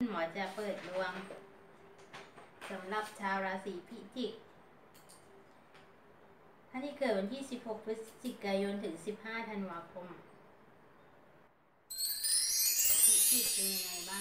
หมอจะเปิดดวงสำหรับชาวราศีพิจิกท่านที่เกิดวันที่ 16 พฤศจิกายน ถึง 15 ธันวาคม พิจิกเป็นยังไงบ้าง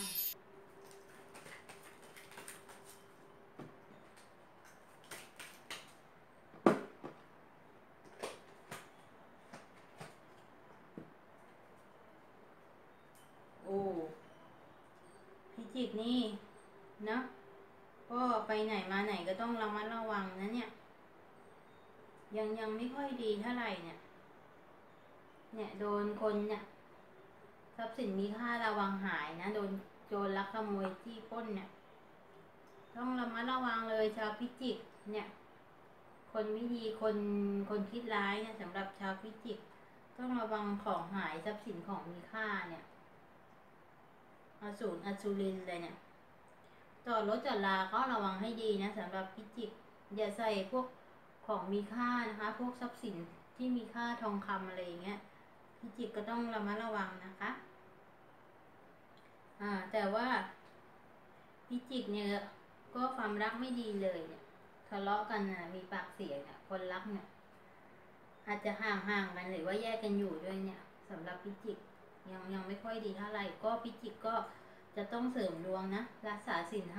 โอ้ พิจิกนี่เนาะก็ไปไหนมาไหนก็ต้องระมัดระวังนะเนี่ย ยังไม่ค่อยดีเท่าไหร่เนี่ยโดนคนเนี่ยทรัพย์สินมีค่าระวังหายนะโดนโจรลักขโมยจี้ปล้นเนี่ยต้องระมัดระวังเลยชาวพิจิกเนี่ยคนไม่ดีคนคิดร้ายเนี่ยสำหรับชาวพิจิกต้องระวังของหายทรัพย์สินของมีค่าเนี่ยอสูรอสุรินเลยเนี่ยจอดรถจอดลาก็ระวังให้ดีนะสำหรับพิจิกอย่าใส่พวกของมีค่านะคะพวกทรัพย์สินที่มีค่าทองคำอะไรอย่างเงี้ยพิจิกก็ต้องระมัดระวังนะคะแต่ว่าพิจิกเนี่ยก็ความรักไม่ดีเลยเนี่ยทะเลาะกันนะมีปากเสียงเนี่ยคนรักเนี่ยอาจจะห่างกันหรือว่าแยกกันอยู่ด้วยเนี่ยสำหรับพิจิกยังไม่ค่อยดีเท่าไหร่ก็พิจิกก็จะต้องเสริมดวงนะรักษาศีล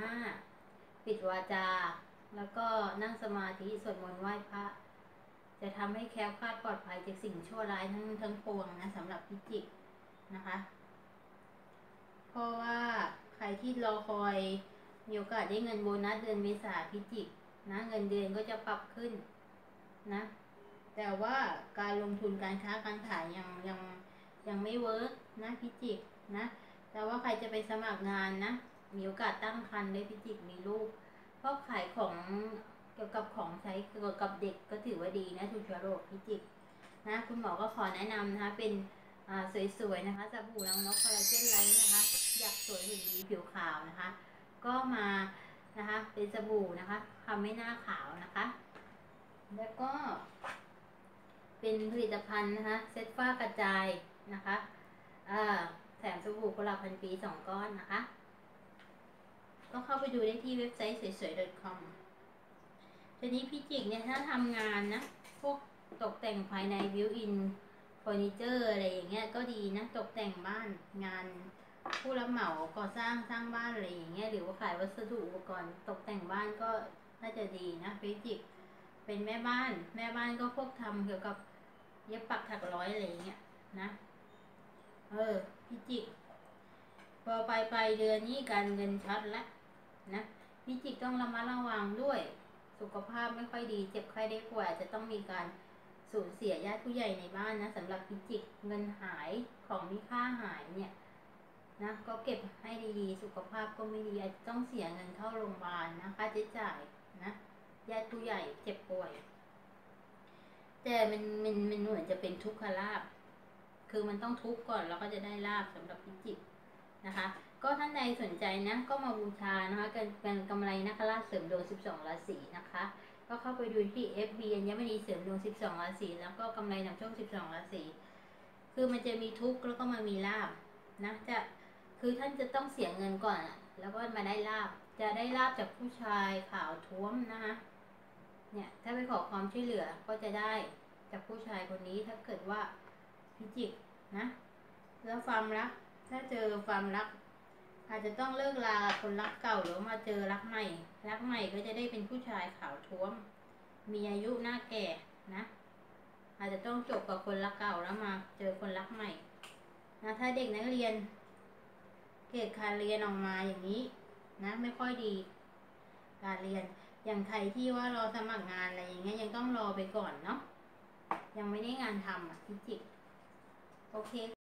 5ปิดวาจาแล้วก็นั่งสมาธิสวดมนต์ไหว้พระจะทำให้แคล้วคลาดปลอดภัยจากสิ่งชั่วร้ายทั้งปวงนะสำหรับพิจิกนะคะเพราะว่าใครที่รอคอยมีโอกาสได้เงินโบนัสเดือนเมษาพิจิกนะเงินเดือนก็จะปรับขึ้นนะแต่ว่าการลงทุนการค้าการขายยังไม่เวิร์กนะพิจิกนะแต่ว่าใครจะไปสมัครงานนะมีโอกาสตั้งครรภ์ได้พิจิกมีลูกเพราะขายของเกี่ยวกับของใช้เกี่ยวกับเด็กก็ถือว่าดีนะถูกเชื้อโรคพิจิกนะคุณหมอก็ขอแนะนำนะคะเป็นสวยๆนะคะสบู่รังนกคอลลาเจนไลท์นะคะอยากสวยหุ่นดีผิวขาวนะคะก็มานะคะเป็นสบู่นะคะทำให้หน้าขาวนะคะแล้วก็เป็นผลิตภัณฑ์นะคะเซตฝ้ากระจายนะคะแถมสบู่กุหลาบพันปี2 ก้อนนะคะก็เข้าไปดูได้ที่เว็บไซต์สวย .com ทีนี้พิจิกเนี่ยถ้าทำงานนะพวกตกแต่งภายในบิวอินเฟอร์นิเจอร์อะไรอย่างเงี้ยก็ดีนะตกแต่งบ้านงานผู้รับเหมาก่อสร้างบ้านอะไรอย่างเงี้ยหรือว่าขายวัสดุอุปกรณ์ตกแต่งบ้านก็น่าจะดีนะพิจิกเป็นแม่บ้านก็พวกทำเกี่ยวกับเย็บปักถักร้อยอะไรอย่างเงี้ยนะพิจิกพอไปเดือนนี้การเงินช็อตแล้วนะพิจิกต้องระมัดระวังด้วยสุขภาพไม่ค่อยดีเจ็บไข้ได้ป่วยจะต้องมีการสูญเสียญาติผู้ใหญ่ในบ้านนะสำหรับพิจิกเงินหายของมีค่าหายเนี่ยนะก็เก็บให้ดีๆสุขภาพก็ไม่ดีอาจจะต้องเสียเงินเข้าโรงพยาบาลนะค่าใช้จ่ายนะญาติผู้ใหญ่เจ็บป่วยแต่มันเหมือนจะเป็นทุกขลาภคือมันต้องทุกข์ก่อนแล้วก็จะได้ลาภสำหรับพิจิกนะคะก็ท่านใดสนใจนะก็มาบูชานะคะเป็นกำไรนาคราชเสริมดวง12 ราศีนะคะก็เข้าไปดูที่ FB อัญมณีเสริมดวง12 ราศีแล้วก็กำไรนำโชค12 ราศีคือมันจะมีทุกข์แล้วก็มามีลาภนะคือท่านจะต้องเสียเงินก่อนแล้วก็มาได้ลาภจะได้ลาภจากผู้ชายขาวท้วมนะคะเนี่ยถ้าไปขอความช่วยเหลือก็จะได้จากผู้ชายคนนี้ถ้าเกิดว่าพิจิกนะแล้วความรักถ้าเจอความรักอาจจะต้องเลิกลาคนรักเก่าหรือมาเจอรักใหม่ก็จะได้เป็นผู้ชายขาวท้วมมีอายุหน้าแก่นะอาจจะต้องจบกับคนรักเก่าแล้วมาเจอคนรักใหม่นะถ้าเด็กนักเรียนเกรดการเรียนออกมาอย่างนี้นะไม่ค่อยดีการเรียนอย่างใครที่ว่ารอสมัครงานอะไรอย่างเงี้ยยังต้องรอไปก่อนเนาะยังไม่ได้งานทำพิจิกโอเค